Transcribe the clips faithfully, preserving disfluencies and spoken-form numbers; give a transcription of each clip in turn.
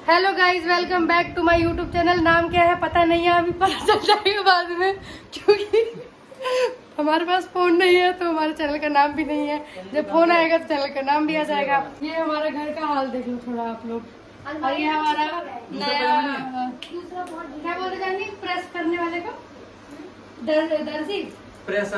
Hello guys, welcome back to my YouTube channel. नाम क्या है पता नहीं है, अभी पता चल जाएगा बाद में, क्योंकि हमारे पास फोन नहीं है तो हमारे चैनल का नाम भी नहीं है। जब फोन आएगा तो चैनल का नाम भी आ जाएगा। ये हमारा घर का हाल देख लो थोड़ा आप लोग। और ये हमारा नया क्या बोलते जानी प्रेस करने वाले को दर, दर्जी प्रेसर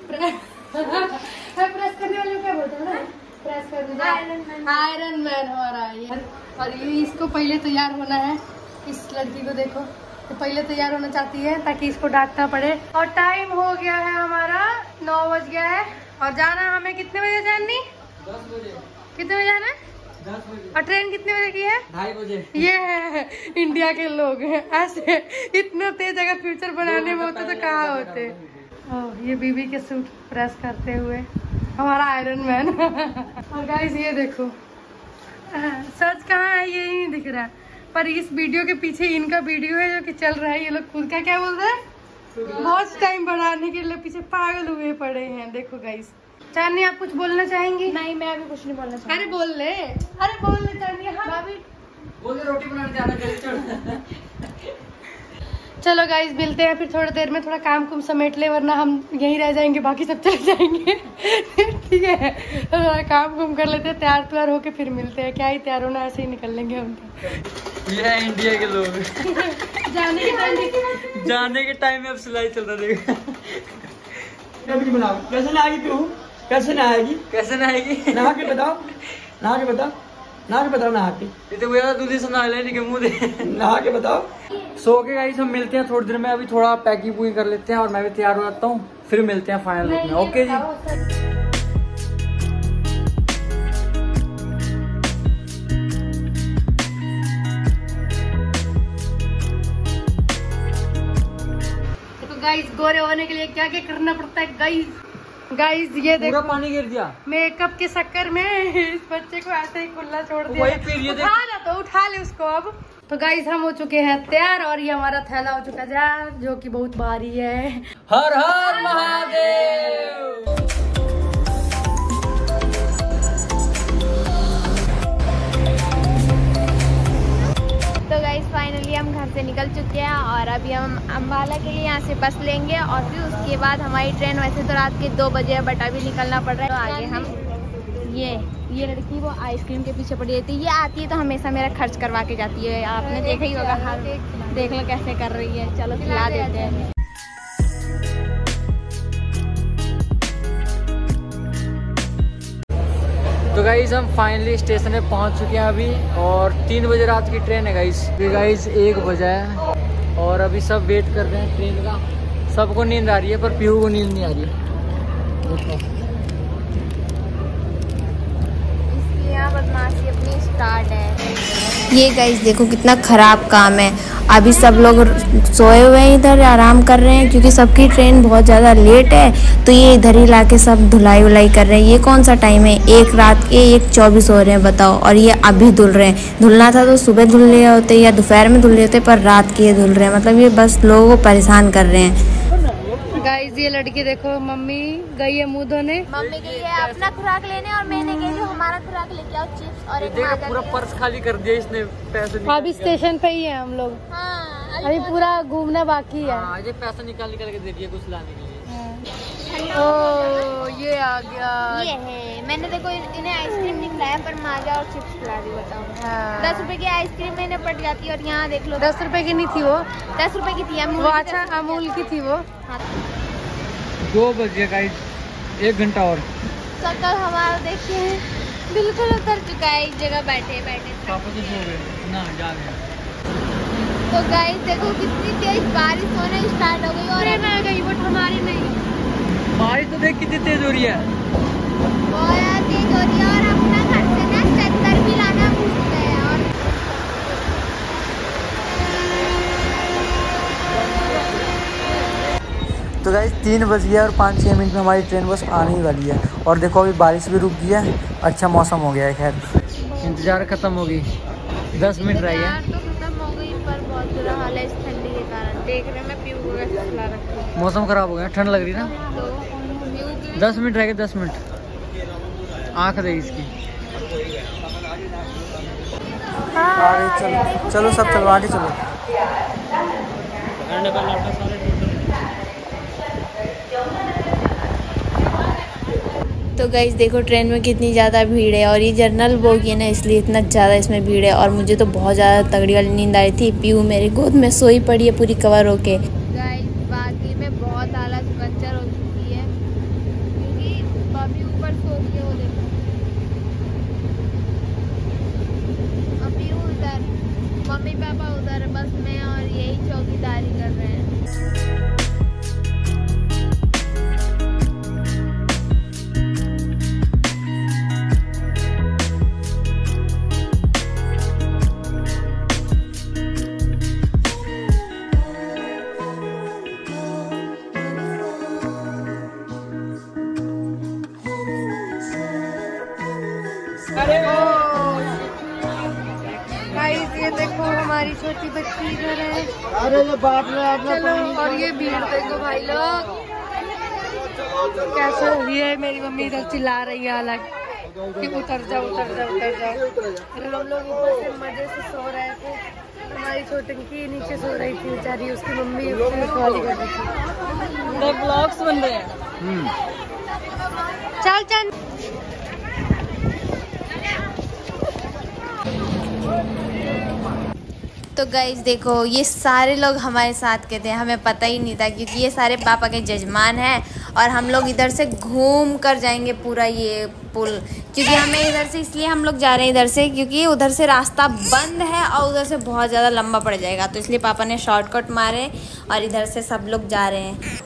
प्रेस करने वाले को क्या बोलते हैं? प्रेस करने आयरन मैन हमारा ये। और ये इसको पहले तैयार होना है। इस लड़की को देखो तो पहले तैयार होना चाहती है ताकि इसको डांटना पड़े। और टाइम हो गया है हमारा, नौ बज गया है। और जाना हमें कितने बजे जाननी? दस बजे। कितने बजे जाना है? दस बजे। और ट्रेन कितने बजे की है? ढाई बजे। ये है इंडिया के लोग हैं ऐसे, इतना तेज अगर फ्यूचर बनाने में होते तो कहाँ होते। ओह, ये बीबी के सूट प्रेस करते हुए हमारा आयरन मैन। और गाइस ये देखो, सच कहाँ है ये नहीं दिख रहा, पर इस वीडियो के पीछे इनका वीडियो है जो कि चल रहा है। ये लोग खुद का क्या बोल रहे हैं, बहुत टाइम बढ़ाने के लिए पीछे पागल हुए पड़े हैं। देखो गाइस, चांदनी आप कुछ बोलना चाहेंगी? नहीं, मैं अभी कुछ नहीं बोलना चाहूँगी। अरे बोल ले, अरे बोल ले चांदनी। हाँ भाभी बोल, रोटी बनाने जाना जल्दी। चलो गाइस, मिलते हैं फिर थोड़ी देर में। थोड़ा काम कुम समेट ले वरना हम यहीं रह जाएंगे, बाकी सब चले जाएंगे। ठीक है, तो थोड़ा काम कुम कर लेते हैं, तैयार तैयार होके फिर मिलते हैं। क्या ही तैयार होना, ऐसे ही निकल लेंगे हम तो। ये है इंडिया के लोग। जाने के टाइम जाने के टाइम में अब सिलाई चल रहा है। बनाओ कैसे ना आएगी तू, कैसे ना आएगी, कैसे ना आएगी? नहा के बताओ, नहा के बताओ, नहा के बताओ, नहा के। ये तो भैया दूधी से नहा लेने के मुंह दे, नहा के बताओ। सो के गाइस हम मिलते हैं थोड़ी देर में। अभी थोड़ा पैकिंग पूरी कर लेते हैं और मैं भी तैयार हो जाता हूँ, फिर मिलते हैं फाइनल लुक में। ओके जी। देखो गाइस, गोरे होने के लिए क्या क्या करना पड़ता है गाइस। गाइस ये देखो, पूरा पानी गिर दिया मेकअप के चक्कर में। इस बच्चे को ऐसे ही खुला छोड़ दिया। उठा ले तो उठा ले उसको। अब तो गाइस हम हो चुके हैं तैयार और ये हमारा थैला हो चुका है जो कि बहुत भारी है। हर हर महादेव। तो गाइस फाइनली हम घर से निकल चुके हैं और अभी हम अम्बाला के लिए यहाँ से बस लेंगे और फिर उसके बाद हमारी ट्रेन वैसे तो रात के दो बजे है बट अभी निकलना पड़ रहा है। तो आगे हम ये ये लड़की वो आइसक्रीम के पीछे पड़ी रहती है। ये आती है तो हमेशा मेरा खर्च करवा के जाती है, आपने देखा ही होगा। हाँ देख लो कैसे कर रही है। चलो खिला देते हैं। तो गाइज हम फाइनली स्टेशन में पहुंच चुके हैं अभी, और तीन बजे रात की ट्रेन है गाइज। अभी गाइज एक बजा है और अभी सब वेट कर रहे हैं ट्रेन का। सबको नींद आ रही है पर पीहू को नींद नहीं आ रही है। देखो बदमाशी अपनी स्टार्ट है। ये गाइस देखो कितना खराब काम है। अभी सब लोग सोए हुए हैं, इधर आराम कर रहे हैं क्योंकि सबकी ट्रेन बहुत ज़्यादा लेट है। तो ये इधर ही लाके सब धुलाई वुलाई कर रहे हैं। ये कौन सा टाइम है, एक रात के एक चौबीस हो रहे हैं बताओ। और ये अभी धुल रहे हैं। धुलना था तो सुबह धुल रहे होते या दोपहर में धुल रहे होते, पर रात के ये धुल रहे हैं। मतलब ये बस लोगों को परेशान कर रहे हैं। गाइस ये लड़की देखो, मम्मी गई है मुँह धोने। मम्मी गई है अपना खुराक लेने और मैंने गई जो हमारा खुराक लेके आओ, चिप्स और एक पूरा पर्स खाली कर दिया इसने, पैसे। अभी स्टेशन पे ही है हम लोग। हाँ, अभी पूरा घूमना बाकी है। हाँ, ये पैसा निकाल निकाल के दे दिया कुछ लाने के लिए। ओ ये आ गया। ये है, मैंने देखो इन्हें आइसक्रीम नहीं खिलाया पर माजा और चिप्स खिला दी। बताओ हाँ। दस रुपए की आइसक्रीम मैंने पड़ जाती है और यहाँ देख लो दस रुपए की नहीं थी वो, दस रुपए की थी अमूल। वो अच्छा अमूल की थी वो। हाँ। दो बज गया गाइस, एक घंटा और। शक्ल हमारा देखिए बिल्कुल उतर चुका है, एक जगह बैठे बैठे। पापा तो सो गए ना, जा गए। तो गाइस देखो कितनी तेज बारिश होने स्टार्ट हो गई और आ गई बट हमारी नहीं। बारिश तो देख कितनी तेज हो रही है, बहुत तेज हो रही है। और अपना घर से ना चद्दर भी लाना भूल गए। और तो गाइस तीन बज गया और पाँच छः मिनट में हमारी ट्रेन बस आने ही वाली है। और देखो अभी बारिश भी रुक गई है, अच्छा मौसम हो गया है। खैर इंतज़ार ख़त्म हो गई, दस मिनट रह गया। तो खत्म हो गई पर बहुत बुरा हाल है इस ठंडी के कारण। देख रहे मैं पीऊ को कैसे खिला रखी हूँ। मौसम ख़राब हो गया, ठंड लग रही ना। तो दस मिनट रह गए, दस मिनट आँख दे इसकी। आगे चलो चलो सब चलो आगे चलो। तो गाइस देखो ट्रेन में कितनी ज़्यादा भीड़ है और ये जनरल बोगी है ना, इसलिए इतना ज़्यादा इसमें भीड़ है। और मुझे तो बहुत ज़्यादा तगड़ी वाली नींद आ रही थी। पीयू मेरी गोद में सोई पड़ी है पूरी कवर होके। गाइस बाकी में बहुत हालत पंचर हो चुकी है क्योंकि मम्मी ऊपर सो रही है, वो देखो अभी उधर मम्मी पापा उधर, बस मैं और यही चौकीदारी कर रहे हैं। गाइस ये देखो हमारी छोटी बच्ची इधर है। अरे ये बाप रे आप चलो, और ये भीड़ देखो भाई लोग कैसे हो रही है। मेरी मम्मी इधर चिल्ला रही है अलग कि उतर जाओ उतर जाओ उतर जाओ। और हम लोग ऊपर से मजे से सो रहे थे। हमारी छोटी नीचे सो रही थी बेचारी, उसकी मम्मी कॉल कर रही थी। ब्लॉग्स बन रहे हैं। चल चल तो गाइज देखो ये सारे लोग हमारे साथ के थे, हमें पता ही नहीं था क्योंकि ये सारे पापा के जजमान हैं। और हम लोग इधर से घूम कर जाएंगे पूरा ये पुल, क्योंकि हमें इधर से इसलिए हम लोग जा रहे हैं इधर से क्योंकि उधर से रास्ता बंद है और उधर से बहुत ज़्यादा लंबा पड़ जाएगा, तो इसलिए पापा ने शॉर्टकट मारे और इधर से सब लोग जा रहे हैं।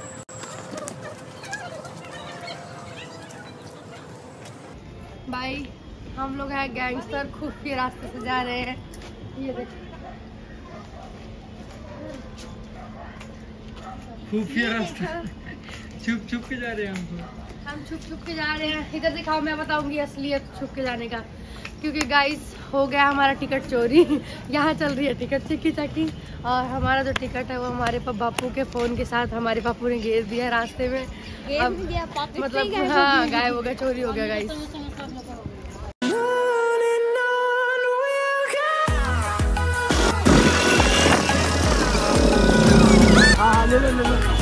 भाई हम लोग हैं गैंगस्टर, खुफिया रास्ते से जा रहे हैं। ये देखो खुफिया रास्ता, छुप छुप के जा रहे हैं हम हम छुप छुप के जा रहे हैं। इधर दिखाओ, मैं बताऊंगी असलियत छुप के जाने का। क्योंकि गाइस हो गया हमारा टिकट चोरी। यहाँ चल रही है टिकट चिक्की चक्की, और हमारा जो टिकट है वो हमारे बापू के फ़ोन के साथ हमारे बापू ने घेर दिया रास्ते में। अब मतलब हाँ गायब हो गया, चोरी हो गया गाइस। हाँ ले ले ले